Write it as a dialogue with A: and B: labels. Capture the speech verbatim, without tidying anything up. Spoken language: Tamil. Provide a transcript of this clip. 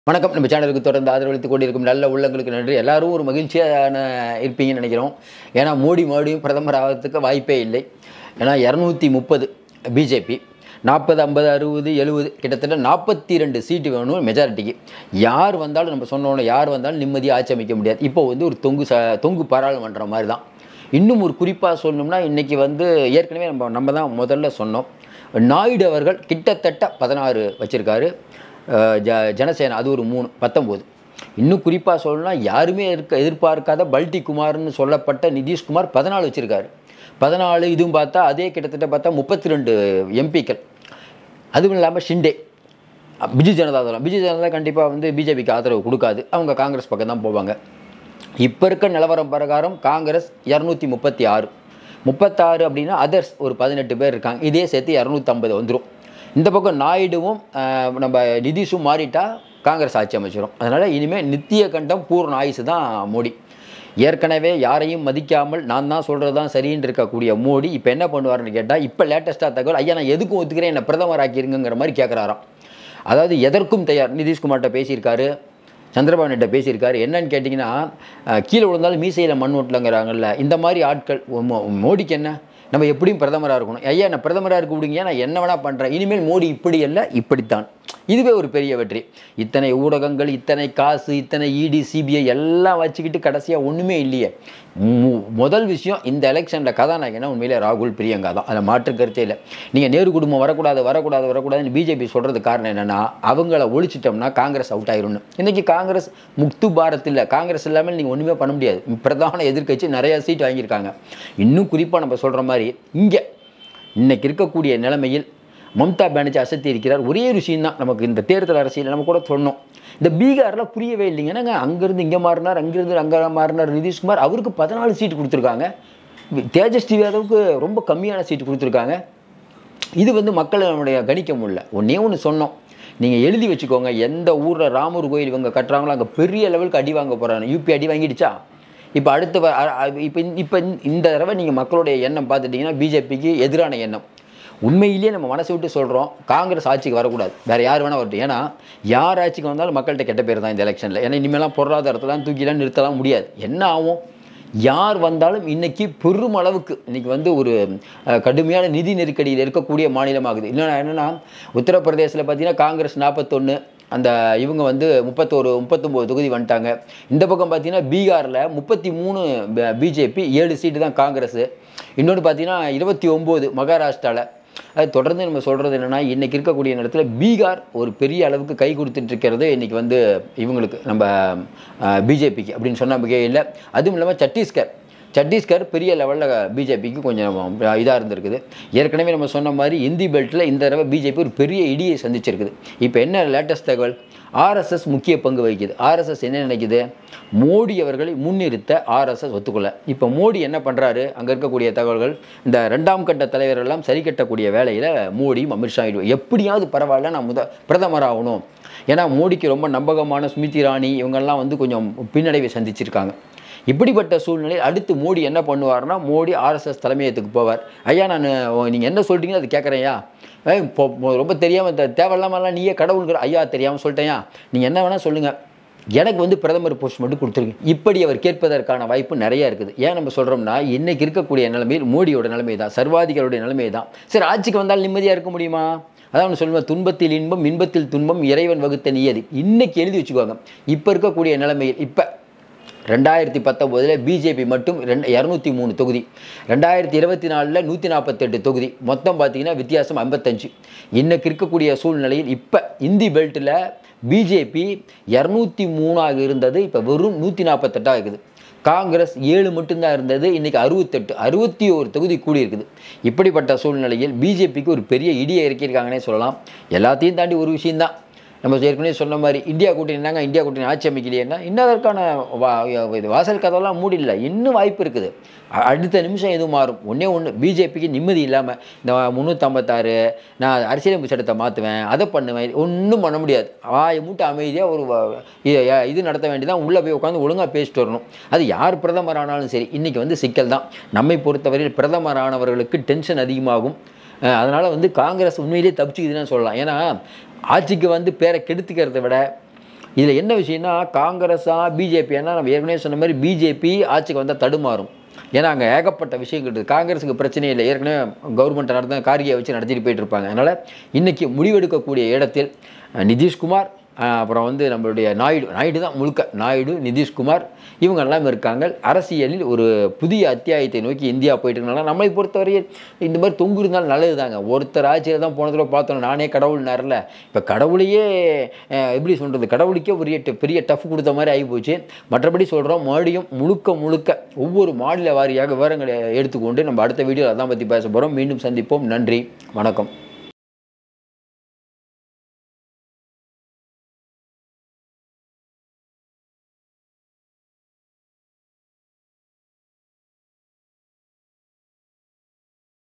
A: வணக்கம். நம்ம சேனலுக்கு தொடர்ந்து ஆதரவளித்துக் கொண்டிருக்கும் நல்ல உள்ளங்களுக்கு நன்றி. எல்லாரும் ஒரு மகிழ்ச்சியான இருப்பீங்கன்னு நினைக்கிறோம். ஏன்னா மோடி மறுபடியும் பிரதமர் ஆகிறதுக்கு வாய்ப்பே இல்லை. ஏன்னா இரநூத்தி முப்பது பிஜேபி, நாற்பது ஐம்பது அறுபது எழுபது கிட்டத்தட்ட நாற்பத்தி ரெண்டு சீட்டு வேணும் மெஜாரிட்டிக்கு. யார் வந்தாலும் நம்ம சொன்னோன்னு யார் வந்தாலும் நிம்மதியாக ஆட்சி அமைக்க முடியாது. இப்போ வந்து ஒரு தொங்கு ச தொங்கு பாராளுமன்றம் மாதிரி தான். இன்னும் ஒரு குறிப்பாக சொல்லணும்னா இன்றைக்கி வந்து ஏற்கனவே நம்ம நம்ம தான் முதல்ல சொன்னோம். நாயுடு அவர்கள் கிட்டத்தட்ட பதினாறு வச்சுருக்காரு. ஜ ஜனசேனா அது ஒரு மூணு பத்தொம்போது. இன்னும் குறிப்பாக சொல்லணும்னா யாருமே இருக்க எதிர்பார்க்காத பல்டி குமார்னு சொல்லப்பட்ட நிதிஷ்குமார் பதினாலு வச்சுருக்காரு. பதினாலு இதுவும் பார்த்தா அதே கிட்டத்தட்ட பார்த்தா முப்பத்தி ரெண்டு எம்பிக்கள். அதுவும் இல்லாமல் ஷிண்டே, பிஜு ஜனதா தளம் பிஜு ஜனதா கண்டிப்பாக வந்து பிஜேபிக்கு ஆதரவு கொடுக்காது. அவங்க காங்கிரஸ் பக்கம் தான் போவாங்க. இப்போ இருக்க நிலவரம் பிரகாரம் காங்கிரஸ் இரநூத்தி முப்பத்தி ஆறு முப்பத்தாறு அப்படின்னா அதர்ஸ் ஒரு பதினெட்டு பேர் இருக்காங்க. இதே சேர்த்து இரநூத்தம்பது வந்துடும். இந்த பக்கம் நாயுடுவும் நம்ம நிதிஷும் மாறிட்டா காங்கிரஸ் ஆட்சி அமைச்சிடும். அதனால் இனிமேல் நித்திய கண்டம் பூர்ண ஆயுசு தான் மோடி. ஏற்கனவே யாரையும் மதிக்காமல் நான் தான் சொல்கிறது தான் சரின்னு இருக்கக்கூடிய மோடி இப்போ என்ன பண்ணுவார்னு கேட்டால், இப்போ லேட்டஸ்ட்டாக தகவல், ஐயா நான் எதுக்கும் ஒத்துக்கிறேன் என்னை பிரதமர் ஆக்கியிருங்கிற மாதிரி கேட்குறாராம். அதாவது எதற்கும் தயார். நிதிஷ்குமார்கிட்ட பேசியிருக்காரு, சந்திரபாபுகிட்ட பேசியிருக்காரு. என்னன்னு கேட்டிங்கன்னா, கீழே விழுந்தாலும் மீசையில் மண் ஓட்டலங்கிறாங்கல்ல, இந்த மாதிரி ஆட்கள் மோடிக்கு என்ன, நம்ம எப்படியும் பிரதமராக இருக்கணும். ஐயா நான் பிரதமராக இருக்க விடுங்க, நான் என்ன வேணால் பண்ணுறேன், இனிமேல் மோடி இப்படி இல்லை இப்படித்தான். இதுவே ஒரு பெரிய வெற்றி. இத்தனை ஊடகங்கள், இத்தனை காசு, இத்தனை இடி சிபிஐ எல்லாம் வச்சுக்கிட்டு கடைசியாக ஒன்றுமே இல்லையே. முதல் விஷயம், இந்த எலெக்ஷனில் கதாநாயகனா உண்மையிலே ராகுல் பிரியங்கா தான். அதில் மாற்று கருத்தே இல்லை. நீங்கள் நேரு குடும்பம் வரக்கூடாது வரக்கூடாது வரக்கூடாதுன்னு பிஜேபி சொல்கிறது காரணம் என்னென்னா, அவங்கள ஒழிச்சிட்டோம்னா காங்கிரஸ் அவுட் ஆயிரும்னு. இன்றைக்கி காங்கிரஸ் முக்து பாரத் இல்லை. காங்கிரஸ் இல்லாமல் நீங்கள் ஒன்றுமே பண்ண முடியாது. பிரதான எதிர்க்கட்சி நிறையா சீட் வாங்கியிருக்காங்க. இன்னும் குறிப்பாக நம்ம சொல்கிற மாதிரி இங்கே இன்றைக்கி இருக்கக்கூடிய நிலைமையில் மம்தா பானர்ஜி அசத்தி இருக்கிறார். ஒரே விஷயம் தான் நமக்கு இந்த தேர்தல் அரசியல் நம்ம கூட சொன்னோம். இந்த பீகாரில் புரியவே இல்லைங்க. ஏன்னாங்க அங்கேருந்து இங்கே மாறினார், அங்கேருந்து அங்கே மாறினார் நிதிஷ்குமார். அவருக்கு பதினாலு சீட்டு கொடுத்துருக்காங்க. தேஜஸ்வி யாதவுக்கு ரொம்ப கம்மியான சீட்டு கொடுத்துருக்காங்க. இது வந்து மக்களை நம்முடைய கணிக்க முடியல. ஒன்றே ஒன்று சொன்னோம், நீங்கள் எழுதி வச்சுக்கோங்க, எந்த ஊரில் ராமர் கோயில் இவங்க கட்டுறாங்களோ அங்கே பெரிய லெவலுக்கு அடி வாங்க போகிறாங்க. யூபி அடி வாங்கிடுச்சா? இப்போ அடுத்த இப்போ இப்போ இந்த தடவை நீங்கள் மக்களுடைய எண்ணம் பார்த்துட்டிங்கன்னா பிஜேபிக்கு எதிரான எண்ணம். உண்மையிலேயே நம்ம மனசை விட்டு சொல்கிறோம், காங்கிரஸ் ஆட்சிக்கு வரக்கூடாது, வேறு யார் வேணால் வரட்டும். ஏன்னா யார் ஆட்சிக்கு வந்தாலும் மக்கள்கிட்ட கெட்ட பேர் தான் இந்த எலெக்ஷனில். ஏன்னா இனிமேலாம் பொருளாதாரத்தெல்லாம் தூக்கிலாம் நிறுத்தலாம் முடியாது. என்ன ஆகும், யார் வந்தாலும் இன்றைக்கி பெரும் அளவுக்கு இன்றைக்கி வந்து ஒரு கடுமையான நிதி நெருக்கடியில் இருக்கக்கூடிய மாநிலமாகுது. இன்னொன்று என்னென்னா, உத்தரப்பிரதேசில் பார்த்திங்கன்னா காங்கிரஸ் நாற்பத்தொன்று, அந்த இவங்க வந்து முப்பத்தோரு முப்பத்தொம்போது தொகுதி வந்துட்டாங்க. இந்த பக்கம் பார்த்தீங்கன்னா பீகாரில் முப்பத்தி மூணு பிஜேபி, ஏழு சீட்டு தான் காங்கிரஸு. இன்னொன்று பார்த்தீங்கன்னா இருபத்தி ஒம்பது மகாராஷ்டிராவில். அது தொடர்ந்து நம்ம சொல்கிறது என்னென்னா, இன்றைக்கி இருக்கக்கூடிய நேரத்தில் பீகார் ஒரு பெரிய அளவுக்கு கை கொடுத்துட்ருக்கிறது இன்றைக்கி வந்து இவங்களுக்கு, நம்ம பிஜேபிக்கு அப்படின்னு சொன்ன மிக இல்லை. அதுவும் இல்லாமல் சத்தீஸ்கர் சத்தீஸ்கர் பெரிய லெவலில் பிஜேபிக்கு கொஞ்சம் இதாக இருந்திருக்குது. ஏற்கனவே நம்ம சொன்ன மாதிரி இந்தி பெல்ட்டில் இந்த தடவை பிஜேபி ஒரு பெரிய இடியை சந்திச்சிருக்குது. இப்போ என்ன லேட்டஸ்ட் தகவல், ஆர்எஸ்எஸ் முக்கிய பங்கு வகிக்குது. ஆர்எஸ்எஸ் என்ன நினைக்குது, மோடி அவர்களை முன்னிறுத்த ஆர்எஸ்எஸ் ஒத்துக்கொள்ள. இப்போ மோடி என்ன பண்ணுறாரு, அங்கே இருக்கக்கூடிய தகவல்கள், இந்த ரெண்டாம் கட்ட தலைவரெல்லாம் சரி கட்டக்கூடிய வேலையில் மோடியும் அமித்ஷா எப்படியாவது பரவாயில்ல நான் முத பிரதமர் ஆகணும். ஏன்னா மோடிக்கு ரொம்ப நம்பகமான ஸ்மிருதி இரானி இவங்கெல்லாம் வந்து கொஞ்சம் பின்னடைவை சந்திச்சிருக்காங்க. இப்படிப்பட்ட சூழ்நிலையில் அடுத்து மோடி என்ன பண்ணுவார்னா, மோடி ஆர்எஸ்எஸ் தலைமையகத்துக்கு போவார். ஐயா நான் நீங்கள் என்ன சொல்கிறீங்களோ அது கேட்குறேன்யா, இப்போ ரொம்ப தெரியாமல் தேவையில்லாமலாம் நீயே கடவுளுங்கிற, ஐயா தெரியாமல் சொல்லிட்டேயா, நீங்கள் என்ன வேணால் சொல்லுங்கள், எனக்கு வந்து பிரதமர் போஸ்ட் மட்டும் கொடுத்துருங்க. இப்படி அவர் கேட்பதற்கான வாய்ப்பு நிறையா இருக்குது. ஏன் நம்ம சொல்கிறோம்னா, இன்றைக்கி இருக்கக்கூடிய நிலைமையில் மோடியோட நிலைமை தான், சர்வாதிகாரியோடைய நிலைமை தான். சரி ஆட்சிக்கு வந்தால் நிம்மதியாக இருக்க முடியுமா? அதான் ஒன்று சொல்லுவேன், துன்பத்தில் இன்பம் இன்பத்தில் துன்பம் இறைவன் வகுத்த நியதி. இன்றைக்கி எழுதி வச்சுக்குவாங்க. இப்போ இருக்கக்கூடிய நிலைமையில் இப்போ ரெண்டாயிரத்தி பத்தொம்போதில் பிஜேபி மட்டும் ரெண்டு இரநூத்தி மூணு தொகுதி, ரெண்டாயிரத்தி இருபத்தி நாலில் நூற்றி நாற்பத்தெட்டு தொகுதி, மொத்தம் பார்த்திங்கன்னா வித்தியாசம் ஐம்பத்தஞ்சு. இன்றைக்கி இருக்கக்கூடிய சூழ்நிலையில் இப்போ இந்தி பெல்ட்டில் பிஜேபி இரநூத்தி மூணாக இருந்தது, இப்போ வெறும் நூற்றி நாற்பத்தெட்டாக இருக்குது. காங்கிரஸ் ஏழு மட்டும்தான் இருந்தது, இன்றைக்கி அறுபத்தெட்டு அறுபத்தி ஒரு தொகுதி கூடியிருக்குது. இப்படிப்பட்ட சூழ்நிலையில் பிஜேபிக்கு ஒரு பெரிய இடியை இறக்கியிருக்காங்கன்னே சொல்லலாம். எல்லாத்தையும் தாண்டி ஒரு விஷயந்தான், நம்ம ஏற்கனவே சொன்ன மாதிரி இந்தியா கூட்டணி என்னங்க, இந்தியா கூட்டணி ஆட்சி அமைக்கலையேன்னா இன்னும் அதற்கான வா வாசல் கதவெல்லாம் மூடில்லை, இன்னும் வாய்ப்பு இருக்குது. அடுத்த நிமிஷம் எதுவும் மாறும். ஒன்றே ஒன்று, பிஜேபிக்கு நிம்மதி இல்லாமல் இந்த முந்நூற்றம்பத்தாறு நான் அரசியலமைப்பு சட்டத்தை மாற்றுவேன், அதை பண்ணுவேன், ஒன்றும் பண்ண முடியாது. வாயை மூட்டை அமைதியாக ஒரு இது நடத்த வேண்டியதான், உள்ளே போய் உட்காந்து ஒழுங்காக பேசிட்டு வரணும். அது யார் பிரதமர் ஆனாலும் சரி. இன்றைக்கி வந்து சிக்கல் தான். நம்மை பொறுத்தவரையில் பிரதமர் ஆனவர்களுக்கு டென்ஷன் அதிகமாகும். அதனால் வந்து காங்கிரஸ் உண்மையிலேயே தப்பிச்சுக்குதுன்னு சொல்லலாம். ஏன்னா ஆட்சிக்கு வந்து பேரை கெடுத்துக்கிறத விட இதில் என்ன விஷயம்னா காங்கிரஸா பிஜேபியானா நம்ம ஏற்கனவே சொன்ன மாதிரி பிஜேபி ஆட்சிக்கு வந்தால் தடுமாறும். ஏன்னா அங்கே ஏகப்பட்ட விஷயம் இருக்குது. காங்கிரஸுக்கு பிரச்சனை இல்லை, ஏற்கனவே கவர்மெண்ட் நடந்த காரியை வச்சு நடத்திட்டு போயிட்டு இருப்பாங்க. அதனால் இன்றைக்கி முடிவெடுக்கக்கூடிய இடத்தில் நிதிஷ்குமார், அப்புறம் வந்து நம்மளுடைய நாயுடு நாயுடு தான் முழுக்க நாயுடு நிதிஷ்குமார் இவங்க எல்லாம் இருக்காங்க. அரசியலில் ஒரு புதிய அத்தியாயத்தை நோக்கி இந்தியா போயிட்டு இருக்கனால நம்மளை பொறுத்தவரையில் இந்த மாதிரி தொங்கு இருந்தாலும் நல்லது தாங்க. ஒருத்தர் ஆட்சியில் தான் போன தடவை பார்த்தோம், நானே கடவுள் நேரில் இப்போ கடவுளையே எப்படி சொல்கிறது, கடவுளுக்கே ஒரு பெரிய டஃப் கொடுத்த மாதிரி ஆகி போச்சு. மற்றபடி சொல்கிறோம், மறுபடியும் முழுக்க முழுக்க ஒவ்வொரு மாநில வாரியாக விவரங்களை எடுத்துக்கொண்டு நம்ம அடுத்த வீடியோவில் அதான் பற்றி பேச போகிறோம். மீண்டும் சந்திப்போம். நன்றி, வணக்கம்.